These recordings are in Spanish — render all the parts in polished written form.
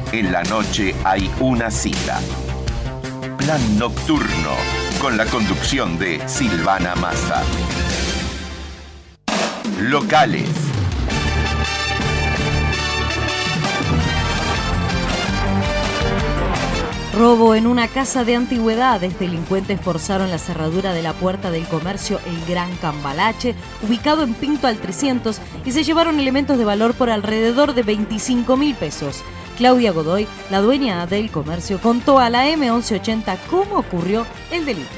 En la noche hay una cita. Plan Nocturno, con la conducción de Silvana Massa. Locales. Robo en una casa de antigüedades. Delincuentes forzaron la cerradura de la puerta del comercio El Gran Cambalache, ubicado en Pinto al 300, y se llevaron elementos de valor por alrededor de 25.000 pesos. Claudia Godoy, la dueña del comercio, contó a la M1180 cómo ocurrió el delito.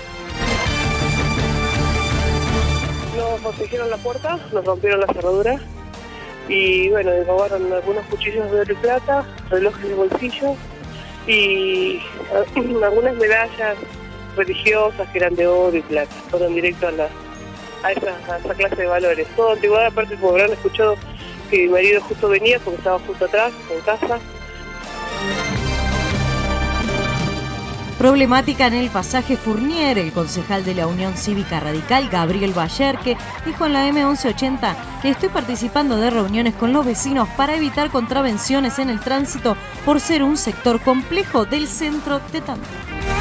Nos protegieron la puerta, nos rompieron la cerradura y bueno, robaron algunos cuchillos de oro y plata, relojes de bolsillo y algunas medallas religiosas que eran de oro y plata. Fueron directo a esa clase de valores. Todo antigüedad, aparte como habrán escuchado que mi marido justo venía porque estaba justo atrás, en casa. Problemática en el pasaje Fournier. El concejal de la Unión Cívica Radical, Gabriel Ballerque, dijo en la M1180 que estoy participando de reuniones con los vecinos para evitar contravenciones en el tránsito por ser un sector complejo del centro de Tandil.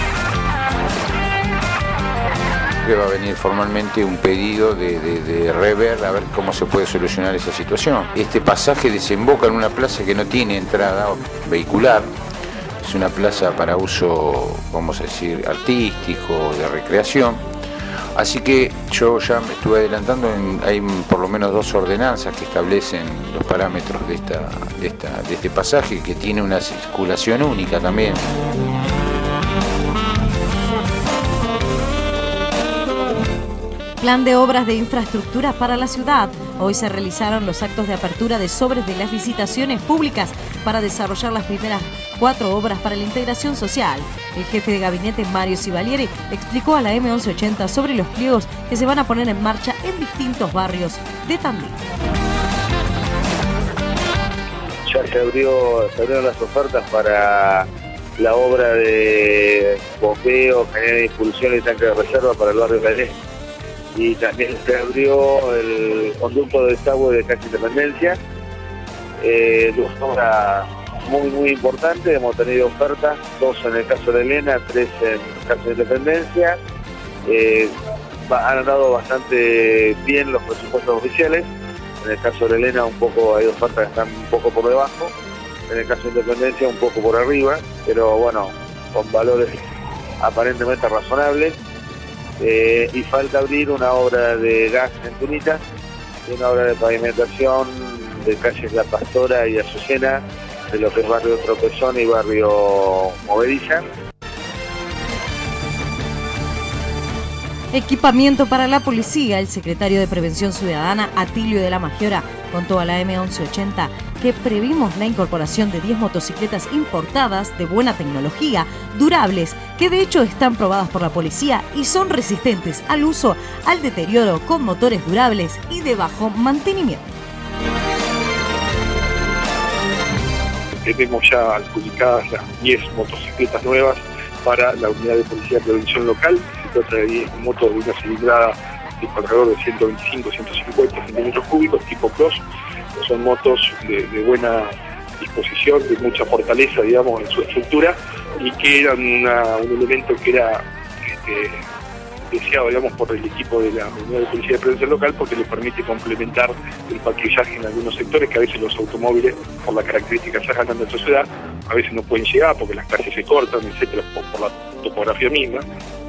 Va a venir formalmente un pedido de rever a ver cómo se puede solucionar esa situación. Este pasaje desemboca en una plaza que no tiene entrada vehicular. Es una plaza para uso, vamos a decir, artístico, de recreación. Así que yo ya me estuve adelantando, hay por lo menos 2 ordenanzas que establecen los parámetros de este pasaje, que tiene una circulación única también. Plan de obras de infraestructura para la ciudad. Hoy se realizaron los actos de apertura de sobres de las licitaciones públicas para desarrollar las primeras 4 obras para la integración social. El jefe de gabinete, Mario Civalieri, explicó a la M1180 sobre los pliegos que se van a poner en marcha en distintos barrios de Tandil. Ya se abrieron las ofertas para la obra de bombeo, canal de impulsión y tanque de reserva para el barrio Calais. Y también se abrió el conducto de desagüe de calle Independencia. Dos obras muy importantes, hemos tenido ofertas, 2 en el caso de Elena, 3 en el caso de Independencia. Han andado bastante bien los presupuestos oficiales. En el caso de Elena hay ofertas que están un poco por debajo, en el caso de Independencia un poco por arriba, pero bueno, con valores aparentemente razonables. Y falta abrir una obra de gas en Tunita y una obra de pavimentación de calles La Pastora y Azucena, de lo que es barrio Tropezón y barrio Movediza. Equipamiento para la policía. El secretario de Prevención Ciudadana, Atilio de la Magiora, contó a la M1180 que previmos la incorporación de 10 motocicletas importadas de buena tecnología, durables, que de hecho están probadas por la policía y son resistentes al uso, al deterioro, con motores durables y de bajo mantenimiento. Tenemos ya adjudicadas las 10 motocicletas nuevas para la unidad de policía de prevención local. Se trata de 10 motos de una cilindrada de alrededor de 125-150 centímetros cúbicos, tipo cross. Son motos de buena disposición, de mucha fortaleza, digamos, en su estructura, y que eran un elemento que era deseado, digamos, por el equipo de la unidad de policía de prevención local, porque le permite complementar el patrullaje en algunos sectores que a veces los automóviles, por la característica que andan en nuestra ciudad, a veces no pueden llegar porque las calles se cortan, etcétera, por la topografía misma.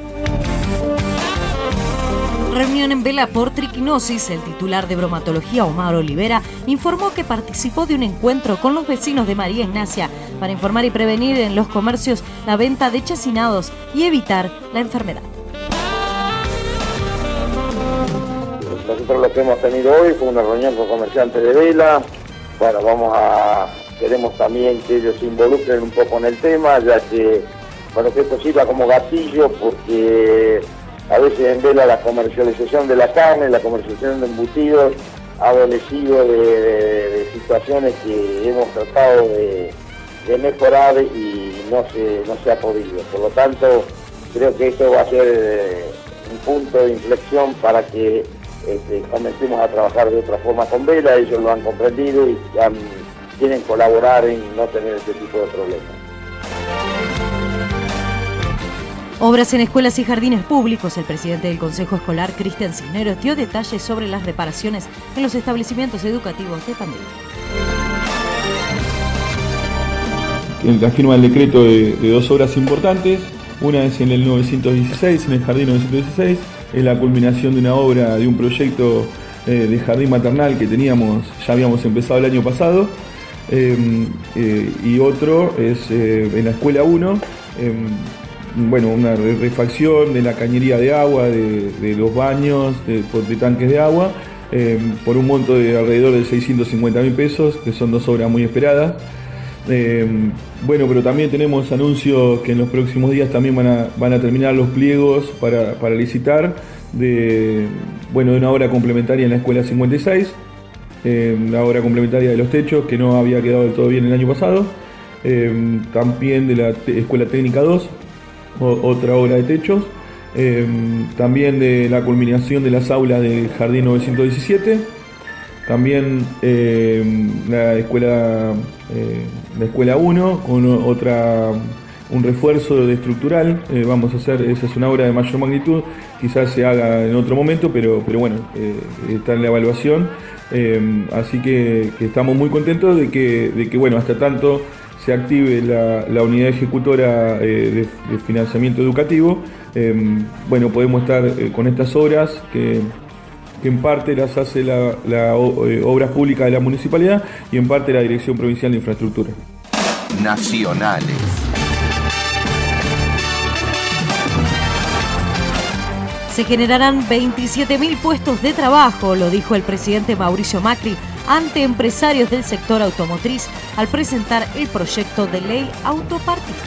Reunión en vela por triquinosis. El titular de bromatología, Omar Olivera, informó que participó de un encuentro con los vecinos de María Ignacia para informar y prevenir en los comercios la venta de chacinados y evitar la enfermedad. Nosotros lo que hemos tenido hoy fue una reunión con comerciantes de vela. Bueno, queremos también que ellos se involucren un poco en el tema, ya que esto sirva como gatillo, porque a veces en vela la comercialización de la carne, la comercialización de embutidos ha adolecido de situaciones que hemos tratado de mejorar y no se ha podido. Por lo tanto, creo que esto va a ser un punto de inflexión para que comencemos a trabajar de otra forma con vela. Ellos lo han comprendido y han quieren colaborar en no tener este tipo de problemas. Obras en escuelas y jardines públicos. El presidente del Consejo Escolar, Cristian Cisneros, dio detalles sobre las reparaciones en los establecimientos educativos de Tandil. La firma del decreto de 2 obras importantes. Una es en el 916, en el jardín 916, es la culminación de una obra, de un proyecto de jardín maternal que ya habíamos empezado el año pasado. Y otro es en la escuela 1, una refacción de la cañería de agua, de los baños, de tanques de agua, por un monto de alrededor de 650.000 pesos, que son 2 obras muy esperadas. Pero también tenemos anuncios que en los próximos días también van a terminar los pliegos para licitar de una obra complementaria en la escuela 56, la obra complementaria de los techos, que no había quedado del todo bien el año pasado, también de la escuela técnica 2, otra obra de techos, también de la culminación de las aulas del jardín 917, también la escuela 1 con un refuerzo de estructural. Vamos a hacer, esa es una obra de mayor magnitud, quizás se haga en otro momento, pero está en la evaluación, así que estamos muy contentos de que hasta tanto se active la unidad ejecutora de financiamiento educativo, podemos estar con estas obras que en parte las hace la Obras Públicas de la Municipalidad y en parte la Dirección Provincial de Infraestructura. Nacionales. Se generarán 27.000 puestos de trabajo, lo dijo el presidente Mauricio Macri ante empresarios del sector automotriz al presentar el proyecto de ley autopartista.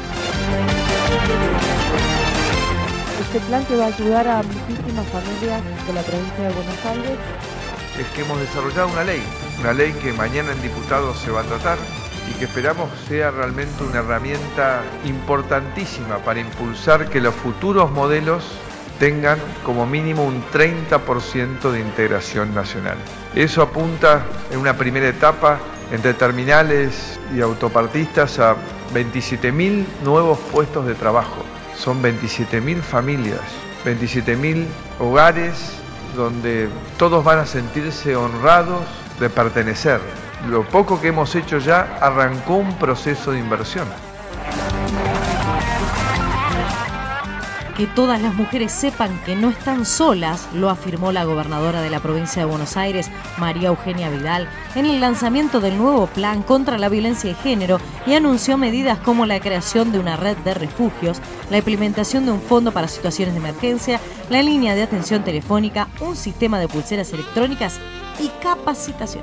Este plan que va a ayudar a muchísimas familias de la provincia de Buenos Aires. Es que hemos desarrollado una ley que mañana en diputados se va a tratar y que esperamos sea realmente una herramienta importantísima para impulsar que los futuros modelos tengan como mínimo un 30% de integración nacional. Eso apunta en una primera etapa entre terminales y autopartistas a 27.000 nuevos puestos de trabajo. Son 27.000 familias, 27.000 hogares donde todos van a sentirse honrados de pertenecer. Lo poco que hemos hecho ya arrancó un proceso de inversión. Que todas las mujeres sepan que no están solas, lo afirmó la gobernadora de la provincia de Buenos Aires, María Eugenia Vidal, en el lanzamiento del nuevo plan contra la violencia de género y anunció medidas como la creación de una red de refugios, la implementación de un fondo para situaciones de emergencia, la línea de atención telefónica, un sistema de pulseras electrónicas y capacitación.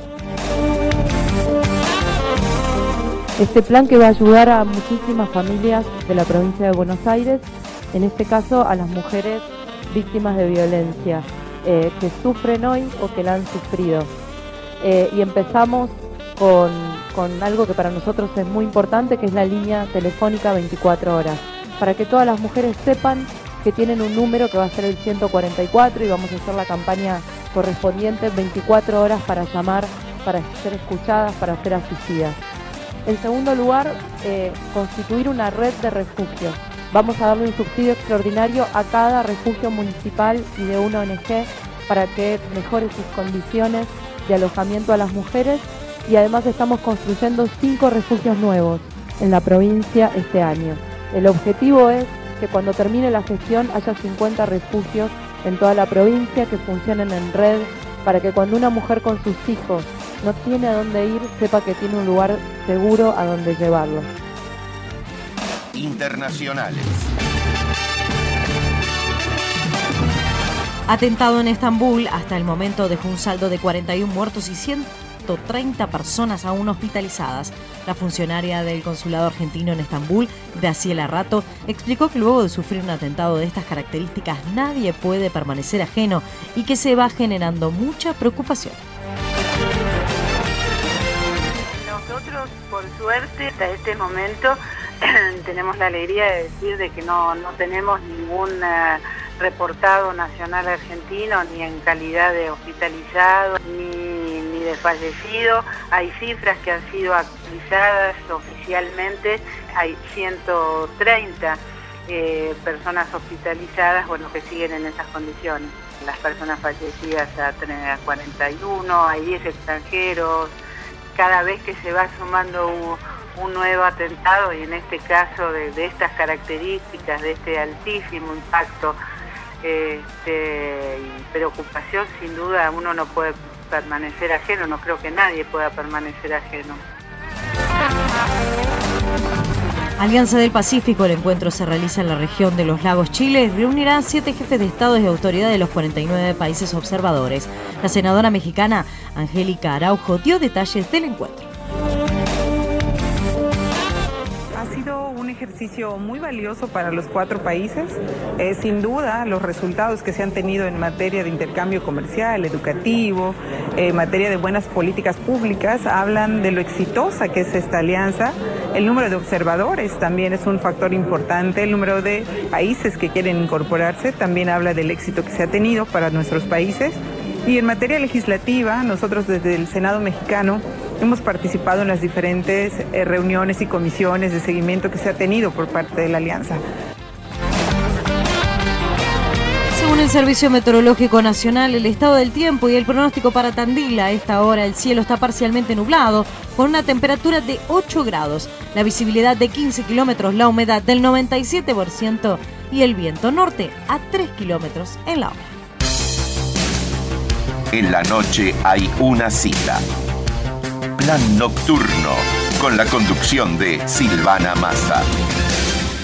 Este plan que va a ayudar a muchísimas familias de la provincia de Buenos Aires, en este caso a las mujeres víctimas de violencia que sufren hoy o que la han sufrido. Y empezamos con algo que para nosotros es muy importante, que es la línea telefónica 24 horas, para que todas las mujeres sepan que tienen un número que va a ser el 144 y vamos a hacer la campaña correspondiente 24 horas para llamar, para ser escuchadas, para ser asistidas. En segundo lugar, constituir una red de refugios. Vamos a darle un subsidio extraordinario a cada refugio municipal y de una ONG para que mejore sus condiciones de alojamiento a las mujeres, y además estamos construyendo 5 refugios nuevos en la provincia este año. El objetivo es que cuando termine la gestión haya 50 refugios en toda la provincia que funcionen en red, para que cuando una mujer con sus hijos no tiene a dónde ir, sepa que tiene un lugar seguro a donde llevarlos. Internacionales. Atentado en Estambul, hasta el momento dejó un saldo de 41 muertos y 130 personas aún hospitalizadas. La funcionaria del consulado argentino en Estambul, Graciela Rato, explicó que luego de sufrir un atentado de estas características nadie puede permanecer ajeno y que se va generando mucha preocupación. Nosotros, por suerte, hasta este momento tenemos la alegría de decir de que no tenemos ningún reportado nacional argentino, ni en calidad de hospitalizado, ni de fallecidos. Hay cifras que han sido actualizadas oficialmente, hay 130 personas hospitalizadas, bueno, que siguen en esas condiciones. Las personas fallecidas a 41, hay 10 extranjeros. Cada vez que se va sumando un nuevo atentado, y en este caso de estas características, de este altísimo impacto y preocupación, sin duda uno no puede permanecer ajeno, no creo que nadie pueda permanecer ajeno. Alianza del Pacífico, el encuentro se realiza en la región de los Lagos, Chile, reunirá 7 jefes de Estado y autoridades de los 49 países observadores. La senadora mexicana Angélica Araujo dio detalles del encuentro. Ha sido un ejercicio muy valioso para los 4 países. Sin duda, los resultados que se han tenido en materia de intercambio comercial, educativo, en materia de buenas políticas públicas, hablan de lo exitosa que es esta alianza. El número de observadores también es un factor importante. El número de países que quieren incorporarse también habla del éxito que se ha tenido para nuestros países. Y en materia legislativa, nosotros desde el Senado mexicano hemos participado en las diferentes reuniones y comisiones de seguimiento que se ha tenido por parte de la alianza. Según el Servicio Meteorológico Nacional, el estado del tiempo y el pronóstico para Tandil: a esta hora el cielo está parcialmente nublado, con una temperatura de 8 grados, la visibilidad de 15 kilómetros, la humedad del 97% y el viento norte a 3 kilómetros en la hora. En la noche hay una cita. Plan nocturno, con la conducción de Silvana Massa.